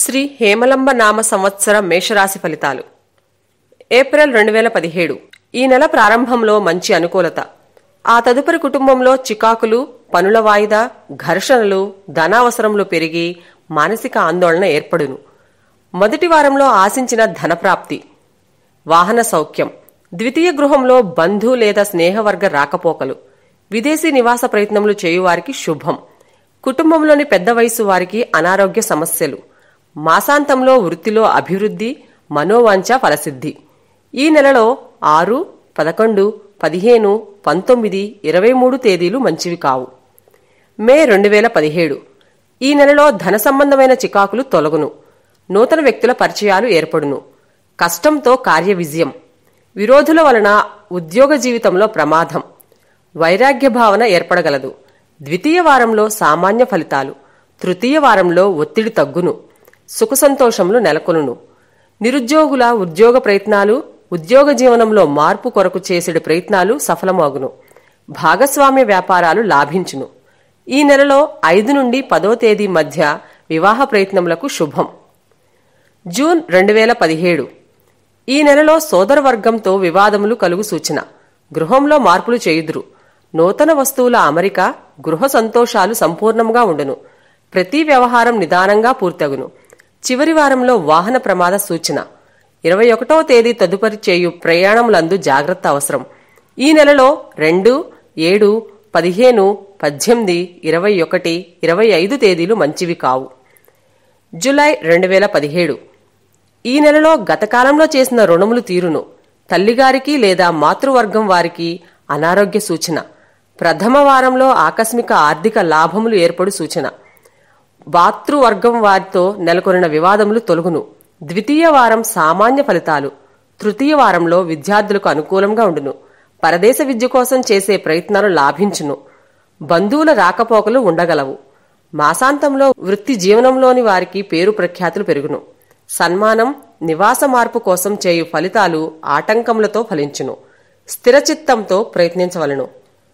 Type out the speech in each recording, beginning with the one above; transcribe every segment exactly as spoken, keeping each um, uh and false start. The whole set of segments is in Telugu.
శ్రీ హేమలంబ నామ సంవత్సర మేషరాశి ఫలితాలు. ఏప్రిల్ రెండు వేల పదిహేడు. ఈ నెల ప్రారంభంలో మంచి అనుకూలత. ఆ తదుపరి కుటుంబంలో చికాకులు, పనుల వాయిదా, ఘర్షణలు, ధనావసరములు పెరిగి మానసిక ఆందోళన ఏర్పడును. మొదటి వారంలో ఆశించిన ధనప్రాప్తి, వాహన సౌఖ్యం. ద్వితీయ గృహంలో బంధు లేదా స్నేహవర్గ రాకపోకలు. విదేశీ నివాస ప్రయత్నములు చేయువారికి శుభం. కుటుంబంలోని పెద్ద వయసు వారికి అనారోగ్య సమస్యలు. మాసాంతంలో వృత్తిలో అభివృద్ధి, మనోవాంఛ ఫలసిద్ధి. ఈ నెలలో ఆరు, పదకొండు, పదిహేను, పంతొమ్మిది, ఇరవై మూడు తేదీలు మంచివి కావు. మే రెండు వేల పదిహేడు. ఈ నెలలో ధన సంబంధమైన చికాకులు తొలగును. నూతన వ్యక్తుల పరిచయాలు ఏర్పడును. కష్టంతో కార్య విజయం. విరోధుల వలన ఉద్యోగ జీవితంలో ప్రమాదం. వైరాగ్య భావన ఏర్పడగలదు. ద్వితీయ వారంలో సామాన్య ఫలితాలు. తృతీయ వారంలో ఒత్తిడి తగ్గును. సుఖ సంతోషములు నెలకొనును. నిరుద్యోగుల ఉద్యోగ ప్రయత్నాలు, ఉద్యోగ జీవనంలో మార్పు కొరకు చేసేడు ప్రయత్నాలు సఫలమగును. భాగస్వామ్య వ్యాపారాలు లాభించును. ఈ నెలలో ఐదు నుండి పదో తేదీ మధ్య వివాహ ప్రయత్నములకు శుభం. జూన్ రెండు వేల పదిహేడు. ఈ నెలలో సోదర వర్గంతో వివాదములు కలుగు సూచన. గృహంలో మార్పులు చేయుదురు. నూతన వస్తువుల అమరిక, గృహ సంతోషాలు సంపూర్ణంగా ఉండును. ప్రతి వ్యవహారం నిదానంగా పూర్తగును. చివరి వారంలో వాహన ప్రమాద సూచన. ఇరవై ఒకటవ తేదీ తదుపరి చేయు ప్రయాణములందు జాగ్రత్త అవసరం. ఈ నెలలో రెండు, ఏడు, పదిహేను, పద్దెనిమిది, ఇరవై ఒకటి, ఇరవై ఐదు తేదీలు మంచివి కావు. జులై రెండు వేల పదిహేడు. ఈ నెలలో గతకాలంలో చేసిన రుణములు తీరును. తల్లిగారికి లేదా మాతృవర్గం వారికి అనారోగ్య సూచన. ప్రథమ వారంలో ఆకస్మిక ఆర్థిక లాభములు ఏర్పడు సూచన. భాతృవర్గం వారితో నెలకొన్న వివాదములు తొలగును. ద్వితీయ వారం సామాన్య ఫలితాలు. తృతీయ వారంలో విద్యార్థులకు అనుకూలంగా ఉండును. పరదేశ విద్య కోసం చేసే ప్రయత్నాలు లాభించును. బంధువుల రాకపోకలు ఉండగలవు. మాసాంతంలో వృత్తి జీవనంలోని వారికి పేరు ప్రఖ్యాతులు పెరుగును. సన్మానం, నివాస మార్పు కోసం చేయు ఫలితాలు ఆటంకములతో ఫలించును. స్థిరచిత్తంతో ప్రయత్నించవలను.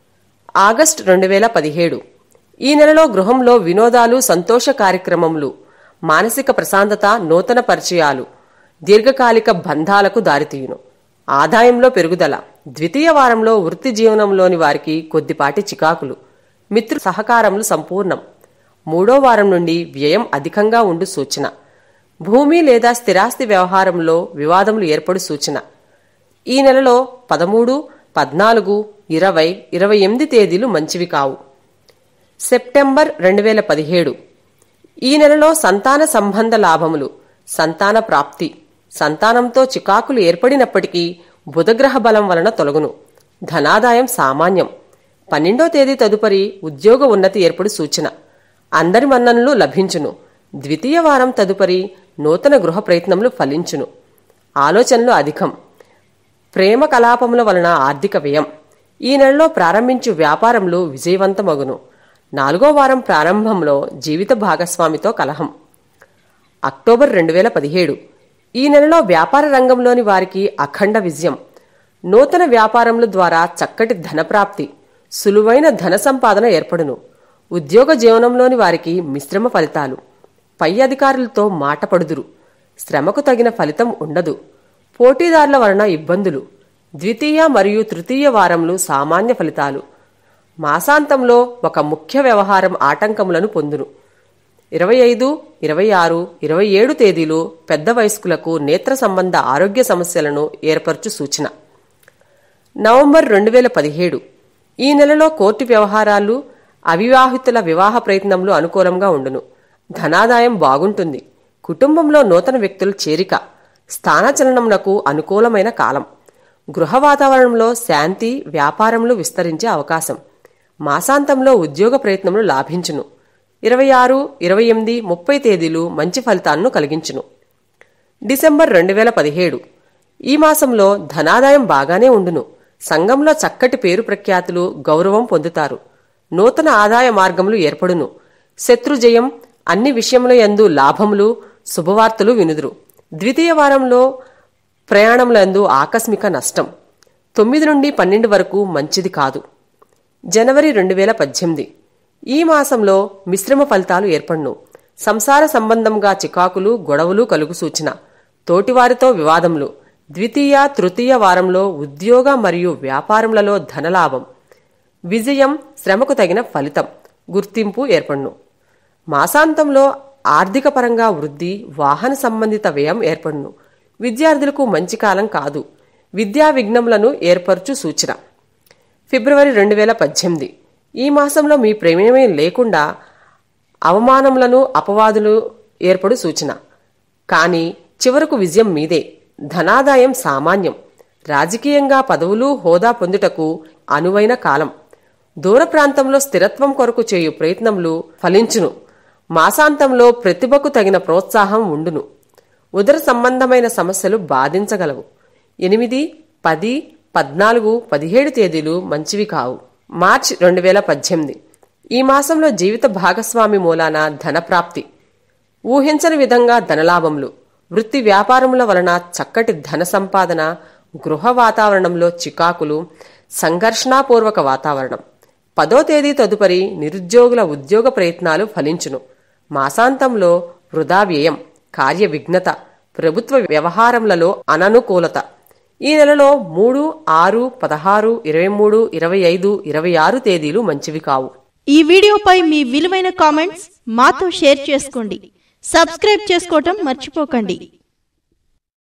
ఆగస్టు రెండు వేల పదిహేడు. ఈ నెలలో గృహంలో వినోదాలు, సంతోష కార్యక్రమములు, మానసిక ప్రశాంతత, నూతన పరిచయాలు, దీర్ఘకాలిక బంధాలకు దారితీయును. ఆదాయంలో పెరుగుదల. ద్వితీయ వారంలో వృత్తి జీవనంలోని వారికి కొద్దిపాటి చికాకులు. మిత్రు సహకారములు సంపూర్ణం. మూడో వారం నుండి వ్యయం అధికంగా ఉండు సూచన. భూమి లేదా స్థిరాస్తి వ్యవహారంలో వివాదములు ఏర్పడు సూచన. ఈ నెలలో పదమూడు, పద్నాలుగు, ఇరవై, ఇరవై ఎనిమిది తేదీలు మంచివి కావు. సెప్టెంబర్ రెండు వేల పదిహేడు. ఈ నెలలో సంతాన సంబంధ లాభములు, సంతాన ప్రాప్తి. సంతానంతో చికాకులు ఏర్పడినప్పటికీ బుధగ్రహ బలం వలన తొలగును. ధనాదాయం సామాన్యం. పన్నెండో తేదీ తదుపరి ఉద్యోగ ఉన్నతి ఏర్పడు సూచన. అందరి మన్ననలు లభించును. ద్వితీయ వారం తదుపరి నూతన గృహ ప్రయత్నములు ఫలించును. ఆలోచనలు అధికం. ప్రేమ కలాపముల వలన ఆర్థిక వ్యయం. ఈ నెలలో ప్రారంభించు వ్యాపారములు విజయవంతమగును. నాలుగో వారం ప్రారంభంలో జీవిత భాగస్వామితో కలహం. అక్టోబర్ రెండు వేల పదిహేడు. ఈ నెలలో వ్యాపార రంగంలోని వారికి అఖండ విజయం. నూతన వ్యాపారముల ద్వారా చక్కటి ధనప్రాప్తి, సులువైన ధన సంపాదన ఏర్పడును. ఉద్యోగ జీవనంలోని వారికి మిశ్రమ ఫలితాలు. పై అధికారులతో మాట పడుదురు. శ్రమకు తగిన ఫలితం ఉండదు. పోటీదారుల వలన ఇబ్బందులు. ద్వితీయ మరియు తృతీయ వారములు సామాన్య ఫలితాలు. మాసాంతంలో ఒక ముఖ్య వ్యవహారం ఆటంకములను పొందును. ఇరవై ఐదు, ఇరవై ఆరు, ఇరవై ఏడు తేదీలు పెద్ద వయస్కులకు నేత్ర సంబంధ ఆరోగ్య సమస్యలను ఏర్పరచు సూచన. నవంబర్ రెండు వేల పదిహేడు. ఈ నెలలో కోర్టు వ్యవహారాలు, అవివాహితుల వివాహ ప్రయత్నములు అనుకూలంగా ఉండును. ధనాదాయం బాగుంటుంది. కుటుంబంలో నూతన వ్యక్తుల చేరిక. స్థానచలనమునకు అనుకూలమైన కాలం. గృహ వాతావరణంలో శాంతి, వ్యాపారములు విస్తరించే అవకాశం. మాసాంతంలో ఉద్యోగ ప్రయత్నములు లాభించును. ఇరవై ఆరు, ఇరవై ఎనిమిది, ముప్పై తేదీలు మంచి ఫలితాలను కలిగించును. డిసెంబర్ రెండు వేల పదిహేడు. ఈ మాసంలో ధనాదాయం బాగానే ఉండును. సంఘంలో చక్కటి పేరు ప్రఖ్యాతులు, గౌరవం పొందుతారు. నూతన ఆదాయ మార్గములు ఏర్పడును. శత్రుజయం. అన్ని విషయముల యందు లాభములు, శుభవార్తలు వినుదురు. ద్వితీయ వారంలో ప్రయాణములందు ఆకస్మిక నష్టం. తొమ్మిది నుండి పన్నెండు వరకు మంచిది కాదు. జనవరి రెండు వేల పద్దెనిమిది. ఈ మాసంలో మిశ్రమ ఫలితాలు ఏర్పడును. సంసార సంబంధంగా చికాకులు గొడవలు కలుగు సూచన. తోటివారితో వివాదములు. ద్వితీయ తృతీయ వారంలో ఉద్యోగ మరియు వ్యాపారములలో ధనలాభం. విజయం, శ్రమకు తగిన ఫలితం, గుర్తింపు ఏర్పడును. మాసాంతంలో ఆర్థికపరంగా వృద్ధి, వాహన సంబంధిత వ్యయం ఏర్పడును. విద్యార్థులకు మంచి కాలం కాదు. విద్యా విఘ్నములను ఏర్పరచు సూచన. ఫిబ్రవరి రెండు వేల పద్దెనిమిది ఈ మాసంలో మీ ప్రమేయం లేకుండా అవమానములను అపవాదులు ఏర్పడు సూచన. కానీ చివరకు విజయం మీదే. ధనాదాయం సామాన్యం. రాజకీయంగా పదవులు హోదా పొందుటకు అనువైన కాలం. దూర ప్రాంతంలో స్థిరత్వం కొరకు చేయు ప్రయత్నములు ఫలించును. మాసాంతంలో ప్రతిభకు తగిన ప్రోత్సాహం ఉండును. ఉదర సంబంధమైన సమస్యలు బాధించగలవు. ఎనిమిది పది పద్నాలుగు పదిహేడు తేదీలు మంచివి కావు. మార్చి రెండు వేల పద్దెనిమిది ఈ మాసంలో జీవిత భాగస్వామి మూలాన ధనప్రాప్తి. ఊహించని విధంగా ధనలాభములు. వృత్తి వ్యాపారముల వలన చక్కటి ధన సంపాదన. గృహ వాతావరణంలో చికాకులు. సంఘర్షణాపూర్వక వాతావరణం. పదో తేదీ తదుపరి నిరుద్యోగుల ఉద్యోగ ప్రయత్నాలు ఫలించును. మాసాంతంలో వృధా వ్యయం, కార్య విఘ్నత, ప్రభుత్వ వ్యవహారములలో అననుకూలత. ఈ నెలలో మూడు ఆరు పదహారు ఇరవై మూడు ఇరవై ఐదు ఇరవై ఆరు తేదీలు మంచివి కావు. ఈ వీడియోపై మీ విలువైన కామెంట్స్ మాతో షేర్ చేసుకోండి. సబ్స్క్రైబ్ చేసుకోవటం మర్చిపోకండి.